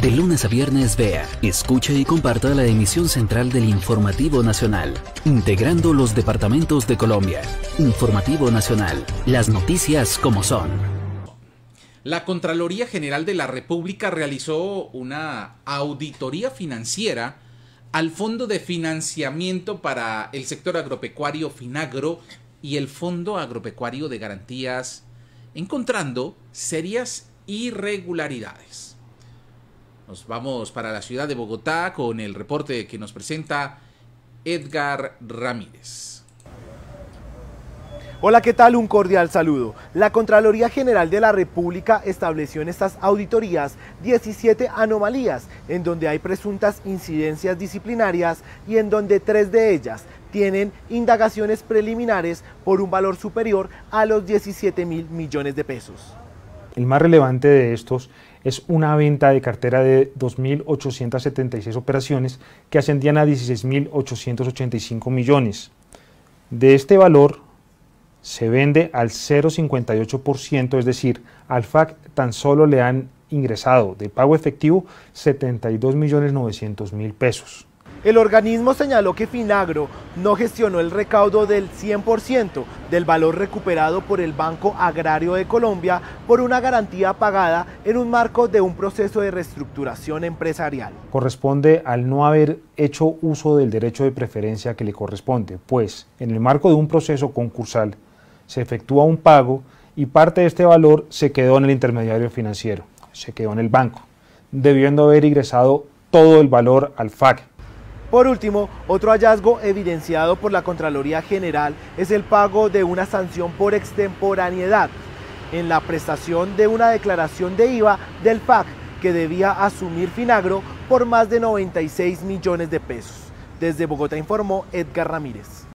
De lunes a viernes vea, escuche y comparta la emisión central del Informativo Nacional, integrando los departamentos de Colombia. Informativo Nacional, las noticias como son. La Contraloría General de la República realizó una auditoría financiera al Fondo de Financiamiento para el Sector Agropecuario Finagro y el Fondo Agropecuario de Garantías, encontrando serias irregularidades. Nos vamos para la ciudad de Bogotá con el reporte que nos presenta Edgar Ramírez. Hola, ¿qué tal? Un cordial saludo. La Contraloría General de la República estableció en estas auditorías 17 anomalías, en donde hay presuntas incidencias disciplinarias y en donde 3 de ellas tienen indagaciones preliminares por un valor superior a los 17.000 millones de pesos. El más relevante de estos es una venta de cartera de 2.876 operaciones que ascendían a 16.885 millones. De este valor se vende al 0,58%, es decir, al FAC tan solo le han ingresado de pago efectivo 72.900.000 pesos. El organismo señaló que Finagro no gestionó el recaudo del 100% del valor recuperado por el Banco Agrario de Colombia por una garantía pagada en un marco de un proceso de reestructuración empresarial. Corresponde al no haber hecho uso del derecho de preferencia que le corresponde, pues en el marco de un proceso concursal se efectúa un pago y parte de este valor se quedó en el intermediario financiero, se quedó en el banco, debiendo haber ingresado todo el valor al FAC. Por último, otro hallazgo evidenciado por la Contraloría General es el pago de una sanción por extemporaneidad en la prestación de una declaración de IVA del FAC que debía asumir Finagro por más de 96 millones de pesos. Desde Bogotá informó Edgar Ramírez.